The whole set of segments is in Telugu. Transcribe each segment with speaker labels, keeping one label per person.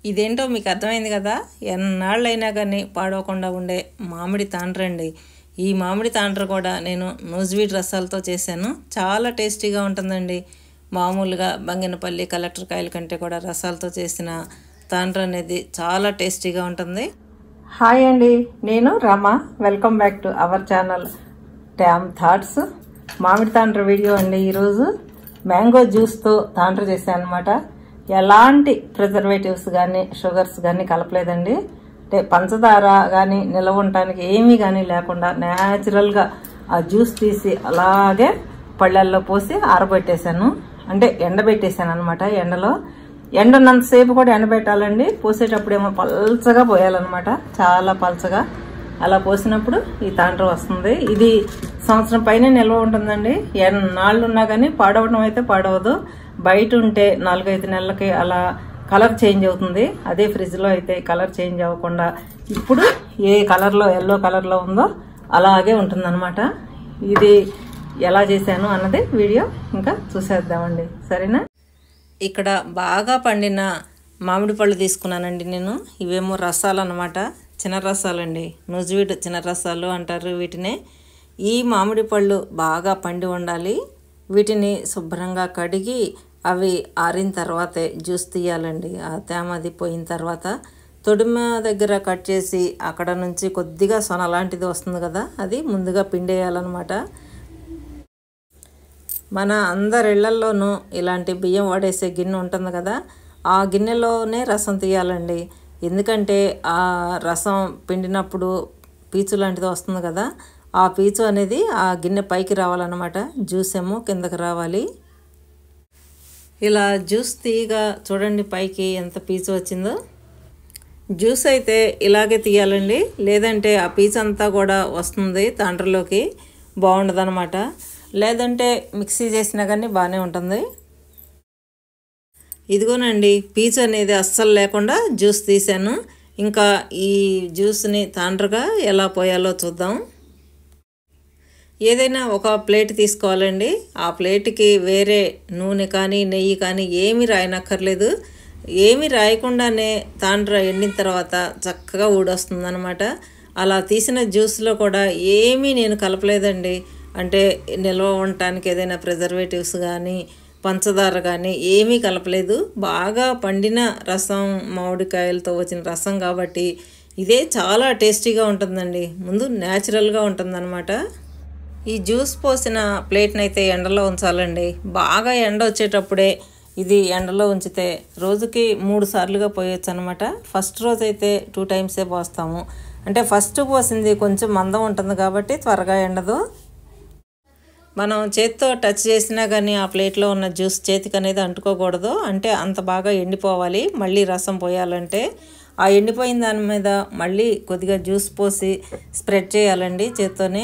Speaker 1: ఇదేంటో మీకు అర్థమైంది కదా, ఎన్నాళ్ళైనా కానీ పాడవకుండా ఉండే మామిడి తాండ్రండి. ఈ మామిడి తాండ్ర కూడా నేను నూజివీడ్ రసాలతో చేశాను. చాలా టేస్టీగా ఉంటుందండి. మామూలుగా బంగినపల్లి కలెక్టర్ కాయల కంటే కూడా రసాలతో చేసిన తాండ్ర అనేది చాలా టేస్టీగా ఉంటుంది. హాయ్ అండి, నేను Rama. Welcome back to our channel Tam thoughts. మామిడి తాండ్ర వీడియో అండి. ఈరోజు మ్యాంగో జ్యూస్తో తాండ్ర చేశాను అనమాట. ఎలాంటి ప్రిజర్వేటివ్స్ కానీ షుగర్స్ కానీ కలపలేదండి. అంటే పంచదార కానీ నిల్వ ఉండటానికి ఏమీ కానీ లేకుండా న్యాచురల్గా ఆ జ్యూస్ తీసి అలాగే పళ్ళల్లో పోసి ఆరబెట్టేశాను. అంటే ఎండబెట్టేశాను అనమాట. ఎండనంతసేపు కూడా ఎండబెట్టాలండి. పోసేటప్పుడేమో పల్చగా పోయాలన్నమాట, చాలా పల్చగా. అలా పోసినప్పుడు ఈ తాండ్ర వస్తుంది. ఇది సంవత్సరం పైన నిల్వ ఉంటుందండి. ఎన్నాళ్ళు ఉన్నా కానీ పాడవడం అయితే పాడవదు. బయట ఉంటే 4-5 నెలలకి అలా కలర్ చేంజ్ అవుతుంది. అదే ఫ్రిడ్జ్లో అయితే కలర్ చేంజ్ అవ్వకుండా ఇప్పుడు ఏ కలర్లో, ఎల్లో కలర్లో ఉందో అలాగే ఉంటుందన్నమాట. ఇది ఎలా చేశాను అన్నది వీడియో ఇంకా చూసేద్దామండి, సరేనా? ఇక్కడ బాగా పండిన మామిడి పళ్ళు తీసుకున్నానండి నేను. ఇవేమో రసాలు అన్నమాట, చిన్న రసాలండి. నూజివీడ్ చిన్న రసాలు అంటారు వీటినే. ఈ మామిడి పళ్ళు బాగా పండి ఉండాలి. వీటిని శుభ్రంగా కడిగి అవి ఆరిన తర్వాతే జ్యూస్ తీయాలండి. ఆ తేమది పోయిన తర్వాత తొడిమ దగ్గర కట్ చేసి అక్కడ నుంచి కొద్దిగా సొన లాంటిది వస్తుంది కదా, అది ముందుగా పిండేయాలన్నమాట. మన అందరిళ్లల్లోనూ ఇలాంటి బియ్యం వాడేసే గిన్నె ఉంటుంది కదా, ఆ గిన్నెలోనే రసం తీయాలండి. ఎందుకంటే ఆ రసం పిండినప్పుడు పీచు లాంటిది వస్తుంది కదా, ఆ పీచు అనేది ఆ గిన్నె పైకి రావాలన్నమాట. జ్యూస్ ఏమో కిందకి రావాలి. ఇలా జ్యూస్ తీయగా చూడండి పైకి ఎంత పీచు వచ్చిందో. జ్యూస్ అయితే ఇలాగే తీయాలండి, లేదంటే ఆ పీచు అంతా కూడా వస్తుంది తాండ్రలోకి, బాగుండదన్నమాట. లేదంటే మిక్సీ చేసినా కానీ బాగానే ఉంటుంది. ఇదిగోనండి, పీచు అనేది అస్సలు లేకుండా జ్యూస్ తీసాను. ఇంకా ఈ జ్యూస్ని తాండ్రగా ఎలా పోయాలో చూద్దాం. ఏదైనా ఒక ప్లేట్ తీసుకోవాలండి. ఆ ప్లేట్కి వేరే నూనె కానీ నెయ్యి కానీ ఏమీ రాయనక్కర్లేదు. ఏమీ రాయకుండానే తాండ్ర ఎండిన తర్వాత చక్కగా ఊడొస్తుంది అనమాట. అలా తీసిన జ్యూస్లో కూడా ఏమీ నేను కలపలేదండి. అంటే నిల్వ ఉండటానికి ఏదైనా ప్రిజర్వేటివ్స్ కానీ పంచదార కానీ ఏమీ కలపలేదు. బాగా పండిన రసం, మామిడికాయలతో వచ్చిన రసం కాబట్టి ఇదే చాలా టేస్టీగా ఉంటుందండి. ముందు న్యాచురల్గా ఉంటుందన్నమాట. ఈ జ్యూస్ పోసిన ప్లేట్ని అయితే ఎండలో ఉంచాలండి. బాగా ఎండ వచ్చేటప్పుడే ఇది ఎండలో ఉంచితే రోజుకి 3 సార్లుగా పోయొచ్చు అనమాట. ఫస్ట్ రోజు అయితే 2 టైమ్సే పోస్తాము. అంటే ఫస్ట్ పోసింది కొంచెం మందం ఉంటుంది కాబట్టి త్వరగా ఎండదు. మనం చేతితో టచ్ చేసినా కానీ ఆ ప్లేట్లో ఉన్న జ్యూస్ చేతికి అనేది అంటుకోకూడదు. అంటే అంత బాగా ఎండిపోవాలి. మళ్ళీ రసం పోయాలంటే ఆ ఎండిపోయిన దాని మీద మళ్ళీ కొద్దిగా జ్యూస్ పోసి స్ప్రెడ్ చేయాలండి చేత్తోనే.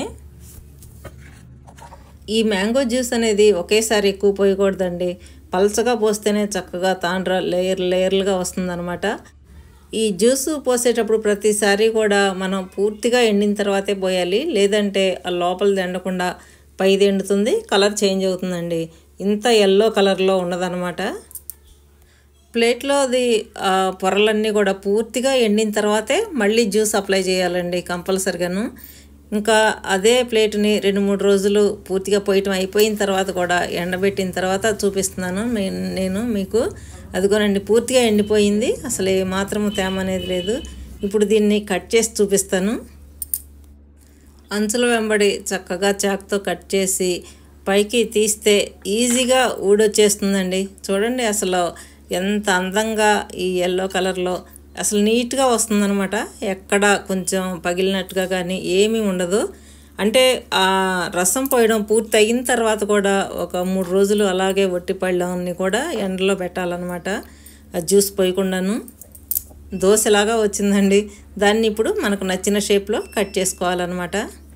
Speaker 1: ఈ మ్యాంగో జ్యూస్ అనేది ఒకేసారి ఎక్కువ పోయకూడదండి. పల్చగా పోస్తేనే చక్కగా తాండ్ర లేయర్లుగా వస్తుందన్నమాట. ఈ జ్యూస్ పోసేటప్పుడు ప్రతిసారి కూడా మనం పూర్తిగా ఎండిన తర్వాతే పోయాలి. లేదంటే ఆ లోపలిది ఎండకుండా పైది ఎండుతుంది, కలర్ చేంజ్ అవుతుందండి. ఇంత ఎల్లో కలర్లో ఉండదన్నమాట. ప్లేట్లో అది పొరలన్నీ కూడా పూర్తిగా ఎండిన తర్వాతే మళ్ళీ జ్యూస్ అప్లై చేయాలండి కంపల్సరిగాను. ఇంకా అదే ప్లేట్ని 2-3 రోజులు పూర్తిగా పోయటం అయిపోయిన తర్వాత కూడా ఎండబెట్టిన తర్వాత చూపిస్తున్నాను నేను మీకు. అదిగోనండి, పూర్తిగా ఎండిపోయింది, అసలు ఏ మాత్రము తేమ అనేది లేదు. ఇప్పుడు దీన్ని కట్ చేసి చూపిస్తాను. అంచుల వెంబడి చక్కగా చాక్తో కట్ చేసి పైకి తీస్తే ఈజీగా ఊడొచ్చేస్తుందండి. చూడండి అసలు ఎంత అందంగా ఈ ఎల్లో కలర్లో అసలు నీట్గా వస్తుందన్నమాట. ఎక్కడ కొంచెం పగిలినట్టుగా కానీ ఏమీ ఉండదు. అంటే ఆ రసం పోయడం పూర్తి అయిన తర్వాత కూడా ఒక 3 రోజులు అలాగే ఒట్టి పళ్ళని కూడా ఎండలో పెట్టాలన్నమాట, ఆ జ్యూస్ పోయకుండాను. దోశలాగా వచ్చిందండి. దాన్ని ఇప్పుడు మనకు నచ్చిన షేప్లో కట్ చేసుకోవాలన్నమాట.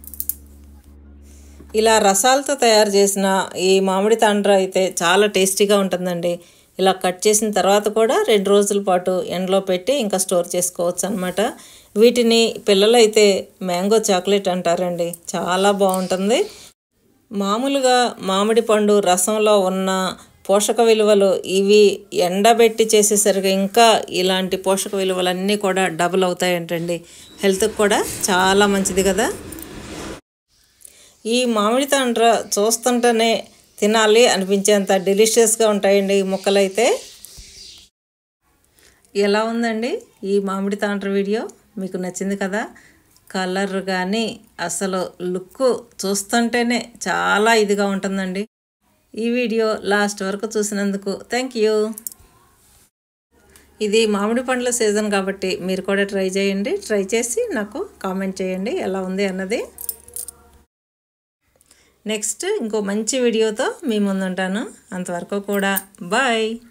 Speaker 1: ఇలా రసాలతో తయారు చేసిన ఈ మామిడి తాండ్ర అయితే చాలా టేస్టీగా ఉంటుందండి. ఇలా కట్ చేసిన తర్వాత కూడా 2 రోజుల పాటు ఎండలో పెట్టి ఇంకా స్టోర్ చేసుకోవచ్చు అనమాట. వీటిని పిల్లలైతే మ్యాంగో చాక్లెట్ అంటారండి. చాలా బాగుంటుంది. మామూలుగా మామిడి పండు రసంలో ఉన్న పోషక విలువలు ఇవి ఎండబెట్టి చేసేసరికి ఇంకా ఇలాంటి పోషక విలువలన్నీ కూడా డబుల్ అవుతాయంటండి. హెల్త్కి కూడా చాలా మంచిది కదా. ఈ మామిడి తాండ్ర చూస్తుంటేనే తినాలి అనిపించేంత డెలిషియస్గా ఉంటాయండి ఈ ముక్కలైతే. ఎలా ఉందండి ఈ మామిడి తాండ్ర వీడియో? మీకు నచ్చింది కదా. కలర్ కానీ అసలు లుక్ చూస్తుంటేనే చాలా ఇదిగా ఉంటుందండి. ఈ వీడియో లాస్ట్ వరకు చూసినందుకు థ్యాంక్ యూ. ఇది మామిడి పండ్ల సీజన్ కాబట్టి మీరు కూడా ట్రై చేయండి. ట్రై చేసి నాకు కామెంట్ చేయండి ఎలా ఉంది అన్నది. నెక్స్ట్ ఇంకో మంచి వీడియోతో మీ ముందుంటాను. అంతవరకు కూడా బాయ్.